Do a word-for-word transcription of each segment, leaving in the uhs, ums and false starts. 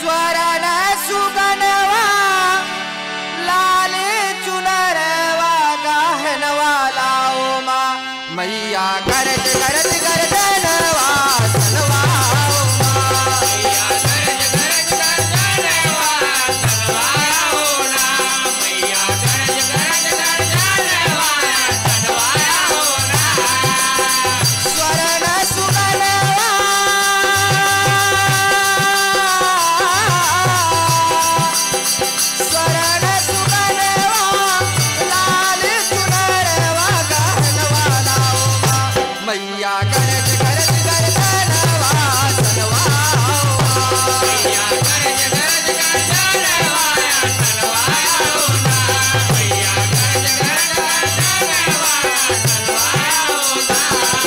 स्वरण सुगनवा लाल चुनरवा गहनवा लाओ माँ मैया गरज गरज गर्दनवा सनवा मैया गरज गरज गर्दनवा सनवा होना मैया गरज गरज गर्दनवा सनवा होना स्वर्ण सुगनवा स्वर्ण सुगनवा लाल चुनरवा गहनवा लाओ माँ मैया गरज गरज गर्दनवा सनवा मैया गरज गरज गर्दनवा सनवा होना मैया गरज गरज गर्दनवा सनवा होना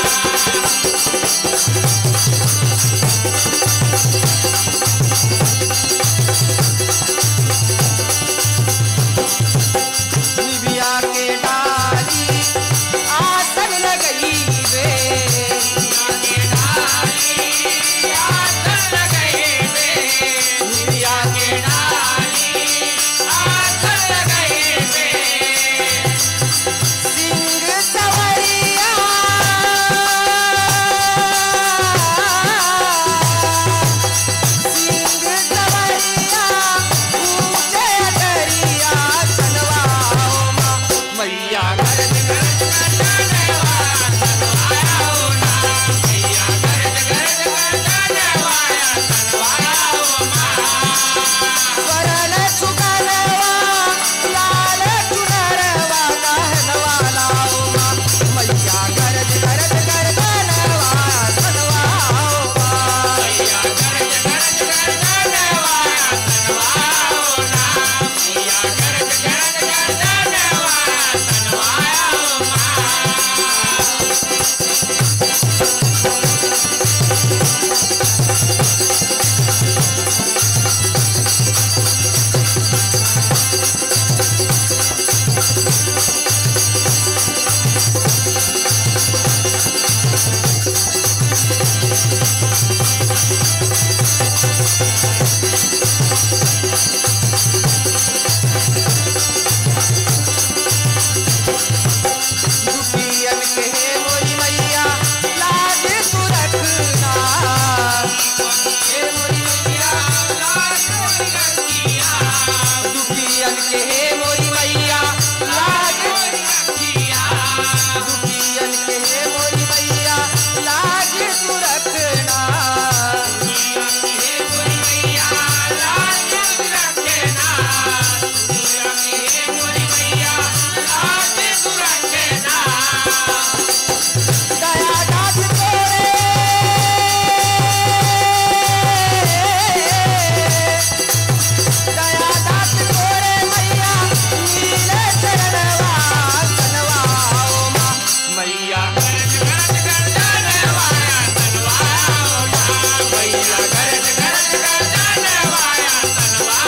निबिया के डाली आसन लगई रे निबिया के डाली आसन लगई रे निबिया के डाली आसन लगई रे सिंह सवरिया सिंह सवरिया ऊंचे दरिया सनवा माँ मैया गरज गरज गर्दनवा सनवा होना मैया गरज गरज गर्दनवा सनवा माँ स्वर्ण सुगनवा लाल चुनरवा गहनवा लाओ माँ मैया गरज गरज गर्दनवा सनवा माँ मैया गरज गरज गर्दनवा सनवा होना मैया गरज गरज गर्दनवा सनवा दुखियन के मोरी मैया लाज तू रखना हे मोरी मैया लाज तू रखिया दुखियन के मोरी मैया लाज तू रखिया दुखियन के मोरी मैया लाज तू रखना दुखियन के मोरी मैया लाज तू रखना दुखियन के मोरी मैया लाज तू रखना दया दास तोरे दया दास तोरे मैया नीले चरणवा सनवा माँ मैया गरज गरज गर्दनवा सनवा माँ मैया गरज गरज गर्दनवा सनवा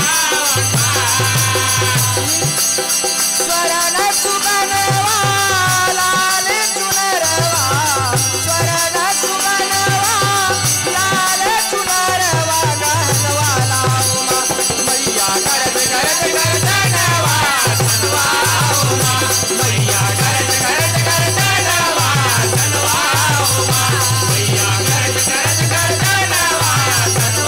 स्वर्ण सुगनवा लाल चुनरवा स्वर्ण सुगनवा लाल चुनरवा गहनवा लाओ माँ मैया गरज गरज गर्दनवा सनवा माँ मैया गरज गरज गर्दनवा सनवा माँ मैया गरज गरज गर्दनवा सनवा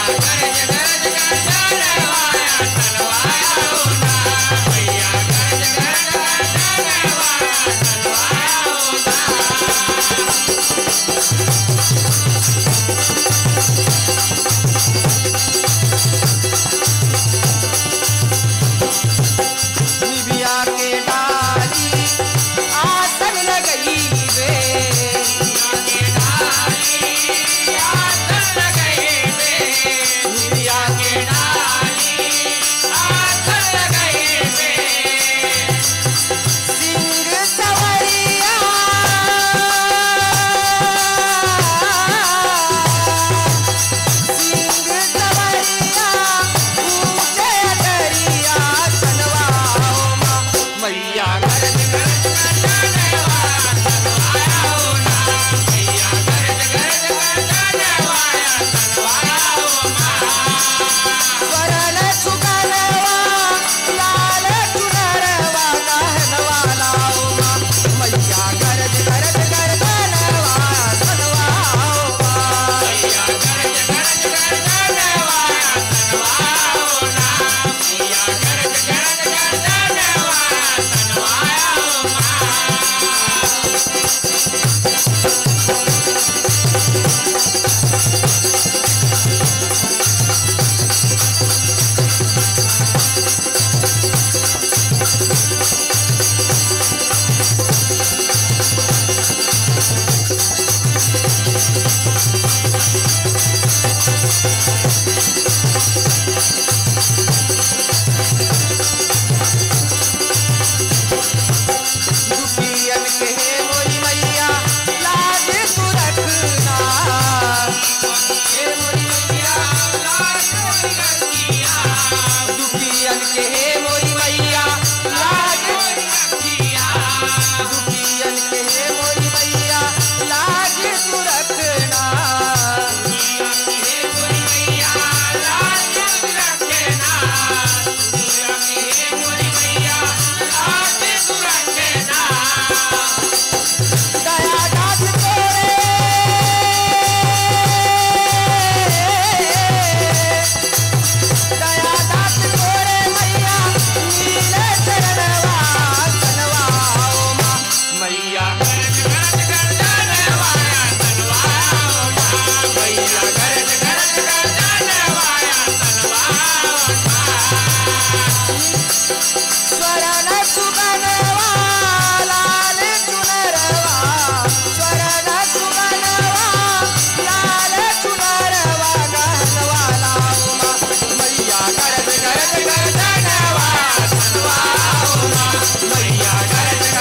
गरज गरज गरज नवा सनवा मैया गरज